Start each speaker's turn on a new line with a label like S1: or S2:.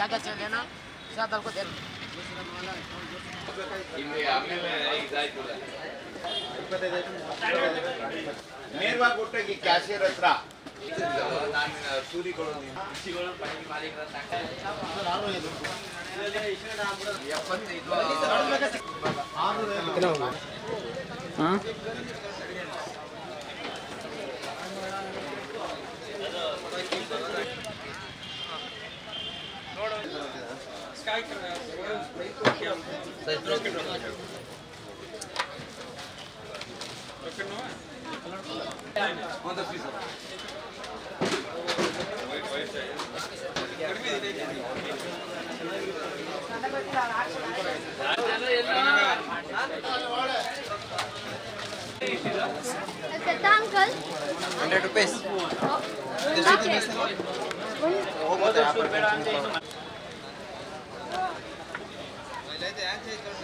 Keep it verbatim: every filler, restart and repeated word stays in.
S1: क्या क्या चाहिए लेना साथ आपको दे
S2: ನೇರವಾಗಿ ಕೊಟ್ಟಾಗಿ ಕ್ಯಾಶಿಯರ್ ಹತ್ರ ನಾನು ಸೂರಿ ಕೊಡೋದು
S3: अंकल
S4: हंड्रेड रुपीस
S3: Oh,